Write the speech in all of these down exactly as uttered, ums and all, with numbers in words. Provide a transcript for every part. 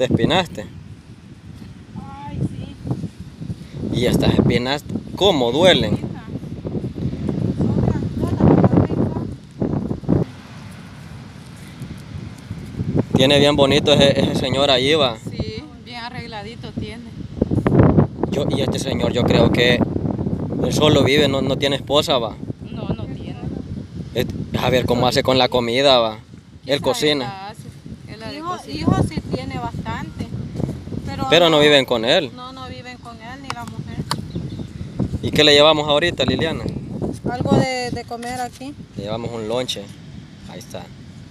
te espinaste. Ay, sí. Y estas espinas, ¿cómo duelen? Tiene bien bonito ese, ese señor ahí, va. Sí, bien arregladito tiene. Yo, y este señor, yo creo que él solo vive, no, no tiene esposa, va. No, no tiene. Es- a ver cómo hace con la comida, va. Él Quizá cocina. la hace. Él la de Hijos cocina. hijos sí tiene bastante. Pero, Pero no viven con él. No, no viven con él ni la mujer. ¿Y qué le llevamos ahorita, Liliana? Algo de, de comer aquí. Le llevamos un lonche. Ahí está.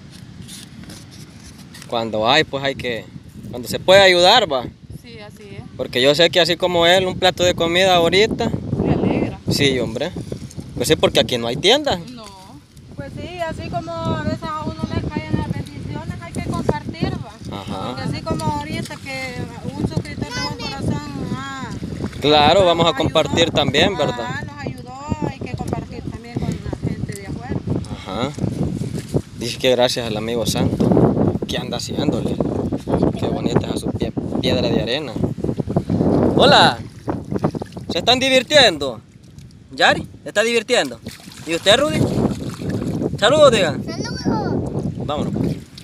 Cuando hay, pues hay que... Cuando se puede ayudar, va. Sí, así es. Porque yo sé que así como él, un plato de comida ahorita. Me alegra. Sí, hombre. Pues sí, porque aquí no hay tienda. No. Pues sí, así como a veces a uno le caen las bendiciones, hay que compartir, va. Ajá. Porque así como ahorita que un suscriptor de buen corazón ah, Claro, vamos a nos compartir ayudó, también, ah, ¿verdad? nos ayudó, hay que compartir también con la gente de afuera. Ajá. Dice que gracias al amigo Santo. ¿Qué anda haciéndole? Qué bonita es su pie, piedra de arena. Hola. ¿Se están divirtiendo? ¿Yari? ¿Se está divirtiendo? ¿Y usted, Rudy? Saludos, diga. Saludos. Vámonos.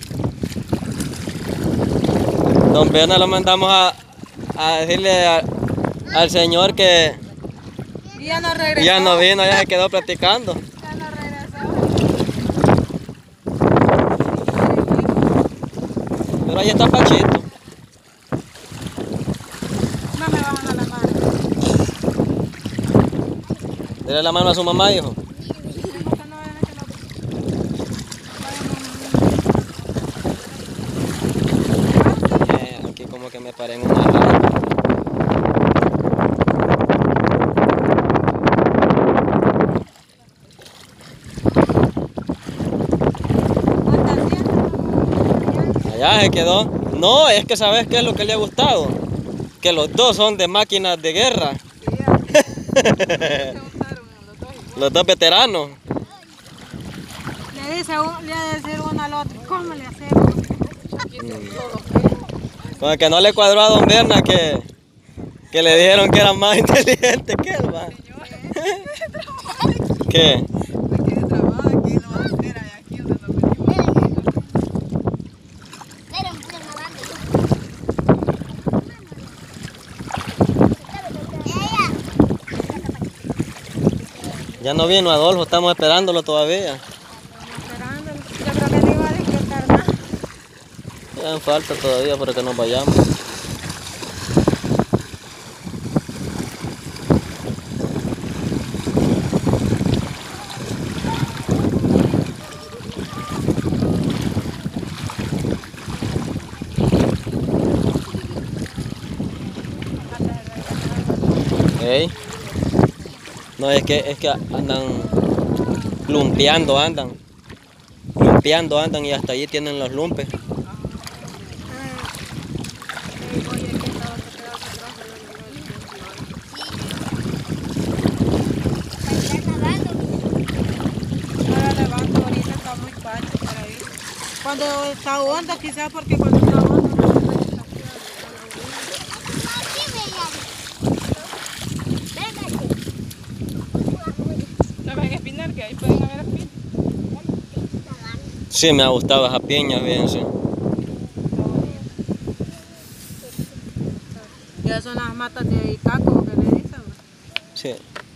Don Berna lo mandamos a, a decirle a- al señor que Y ya no regresó. ya no vino, ya se quedó platicando. Ya no regresó. Pero ahí está Pachito. No me bajan a la mano. Dele la mano a su mamá, hijo. Porque no ven que lo- Eh, aquí como que me paré en una raya. Allá se quedó. No, es que sabes qué es lo que le ha gustado. Que los dos son de máquinas de guerra. Los dos veteranos. Le dice un- le ha de decir uno al otro, ¿cómo le hacemos? Con el que no le cuadró a don Berna que, que le dijeron que era más inteligente que él, va. ¿Qué? Me quedé trabada aquí, no va a hacer aquí donde nos venimos. Pero, pero nadando. Ya no vino Adolfo, estamos esperándolo todavía. Esperándolo. Yo creo que no iba a despertar más. Ya falta todavía para que nos vayamos. Ey. No, es que, es que andan lumpeando, andan. Lumpeando andan y hasta allí tienen los lumpes. Ahora levanto, ahorita está muy pacho por ahí. Cuando está honda, quizás porque cuando está honda no se puede sacar. ¿No ven espinar que ahí pueden haber espinas? Sí, me ha gustado esa piña, fíjense. Y esas son las matas de Icaco que le dicen. ¿No? Sí.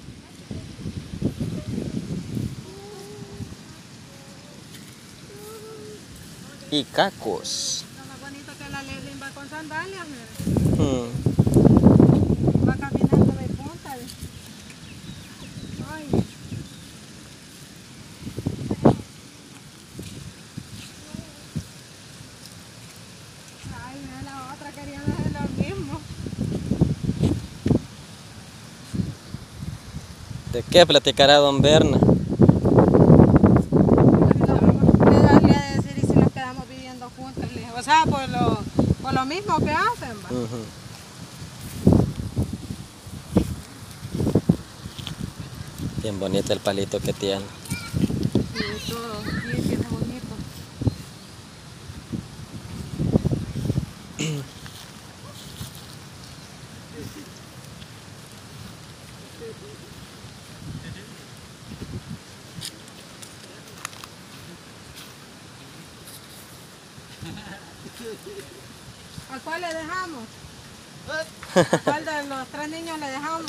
Y cacos. Lo más bonito que la Leslin va con sandalias, mira. Hmm. Va caminando de punta. Ay. Ay, mira la otra quería hacer lo mismo. ¿De qué platicará don Berna? Le daría a decir, y si nos quedamos viviendo juntos, le dije, o sea, por lo, por lo mismo que hacen, va. Ujú. Bien bonito el palito que tiene. Sí, todo, bien, bien bonito. ¿A cuál le dejamos? ¿A cuál de los tres niños le dejamos?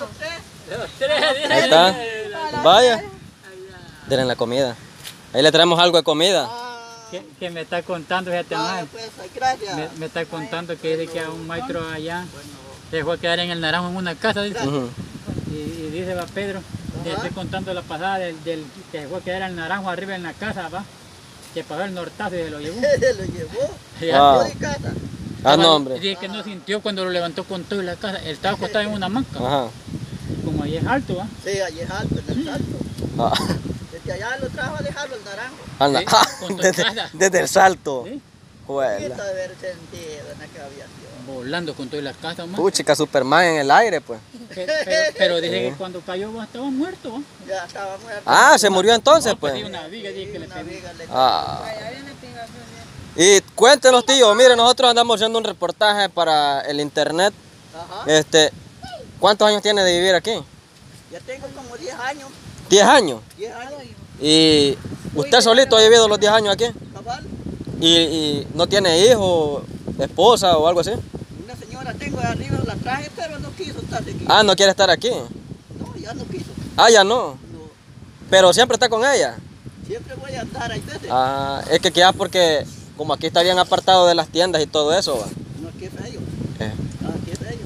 Ahí está. Vaya. Denle la comida. Ahí le traemos algo de comida. Que, que me está contando, fíjate más. Pues, gracias. Me, me está contando que dice que a un maestro allá se fue a quedar en el Naranjo en una casa, dice. Ujú. Y, y dice, va Pedro, le estoy contando la pasada del, del que se fue a quedar en el Naranjo arriba en la casa, va. Que pasó el nortazo y se lo llevó. Se lo llevó. Ya, Wow. De casa. Ah, no, hombre. Dice que no sintió cuando lo levantó con todo en la casa. Él estaba acostado en una manca. Ajá. Como ahí es alto, va. Sí, allí es alto, en el salto. Ah, Desde allá lo trajo a dejarlo el naranjo. anda. Sí, con tu Desde, casa. desde el salto. ¿Sí? Juela. Poquito de haber sentido en aquella aviación. Volando con toda la casa, más. Puchica, Superman en el aire, pues. Pero, pero, pero dice que cuando cayó va, estaba muerto, va. Ya estaba muerto. Ah, se murió entonces, No, pues, pues. sí, una viga, dice que le Una pegó. viga le- Ah. Allá viene Pinga. Y cuéntenos, tío, mire, nosotros andamos haciendo un reportaje para el internet. Ajá. Este, ¿cuántos años tiene de vivir aquí? Ya tengo como diez años. diez años. diez años. ¿Y usted solito ha vivido los diez años aquí? Cabal. ¿Y, y no tiene hijos, esposa o algo así? Una señora tengo de arriba, la traje, pero no quiso estar aquí. Ah, no quiere estar aquí. No, ya no quiso. Ah, ya no. No. Pero siempre está con ella. Siempre voy a andar ahí veces. Ah, es que queda porque como aquí está bien apartado de las tiendas y todo eso, va. No, qué feo. Eh. Ah, qué feo.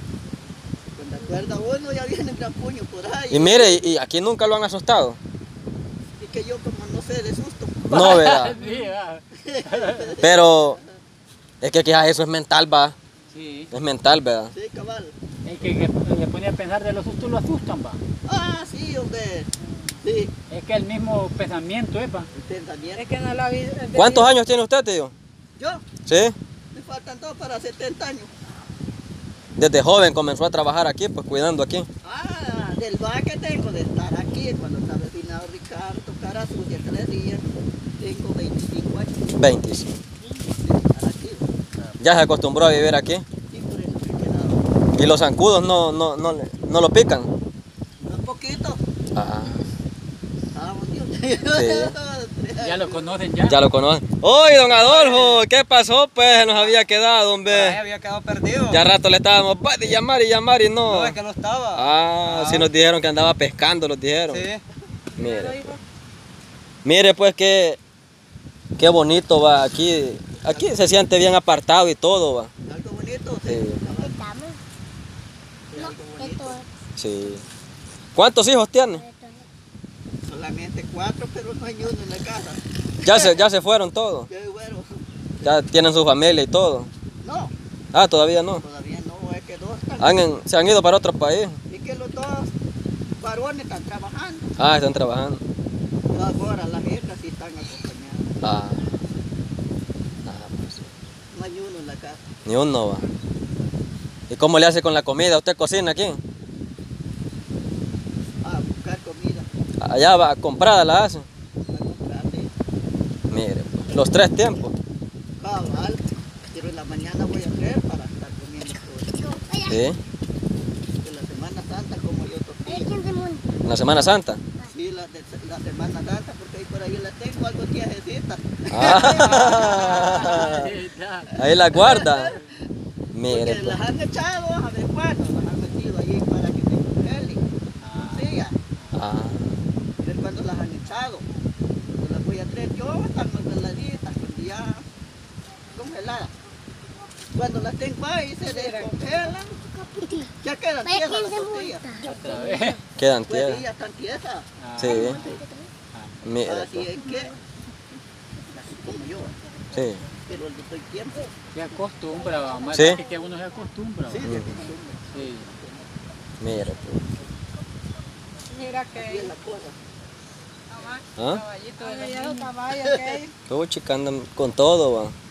Cuando acuerda uno ya viene el gran puño por ahí. Y mire, y, y aquí nunca lo han asustado. Y que yo como no sé de susto. No, ¿verdad? Sí, va. Pero es que ya eso es mental, va. Sí. Es mental, ¿verdad? Sí, cabal. Es que, que se pone a pensar de los sustos lo asustan, va. Ah, sí, hombre. Sí, Es que el mismo pensamiento, ¿eh, pa? el pensamiento. Es que no lo ha visto. ¿Cuántos años tiene usted, tío? Yo, ¿Sí? me faltan dos para setenta años. Desde joven comenzó a trabajar aquí, pues cuidando aquí. Ah, del bar que tengo de estar aquí, cuando está vecino Ricardo, cara sucia tres días, tengo veinticinco años veinticinco. de estar aquí. Ya se acostumbró a vivir aquí. Y por eso me he quedado Y los zancudos no, no, no, le- no lo pican. un poquito. Ah, Ah, Dios mío. Ya lo conocen ya. ya lo conocen. ¡Oye, don Adolfo! ¿Qué pasó? Pues nos había quedado, Ahí hombre. había quedado perdido. Ya rato le estábamos va, de llamar y llamar y no. No, es que no estaba. Ah, sí nos dijeron que andaba pescando, nos dijeron. Sí. Mire. Mire pues que qué bonito va aquí. Aquí se siente bien apartado y todo va. Algo bonito, sí. Sí. Estamos. No, esto Sí. ¿Cuántos hijos tiene? Solamente cuatro, pero no hay uno en la casa. Ya se, ya se fueron todos. Qué bueno. Ya tienen su familia y todo. No, Ah, todavía no. todavía no, es que dos están. Han en- se han ido para otro país. Y que los dos varones están trabajando. Ah, están trabajando. Pero ahora las hijas sí están acompañadas. Ah. Ah, pues sí. No hay uno en la casa. Ni uno va. ¿Y cómo le hace con la comida? ¿Usted cocina aquí? A buscar comida, Allá va, comprada la hace. a comprar sí. Mire, pues, los tres tiempos. Cabal. Pero en la mañana voy a hacer para estar comiendo todo. Sí. De la Semana Santa como yo Ay, toqué. ¿quién se muere? En la Semana Santa. Sí, la, de, la Semana Santa, porque ahí por ahí la tengo algo tiajecita. Ah, ahí la guarda. Mire, Porque pues. las han echado a ver cuándo, las han metido ahí para que se congelen. Sí, ya. Ah, A ver cuándo las han echado. Cuando las voy a traer yo, están congeladitas, ya congeladas. Cuando las tengo ahí se descongelan, ya quedan Vaya, tiesas ¿quién las se tortillas. Otra vez. quedan Pues sí, tierras. ya están tiesas. Sí. Mire, Así pues. es que, así como yo, Sí. pero le doy tiempo. Se acostumbra, va. Más Sí. que uno se acostumbra. Sí, va. se acostumbra. Sí. Mire, pues. Mira Así es que la cosa. ¿Ah? caballito de los caballos que hay. Todo chica andan con todo, va.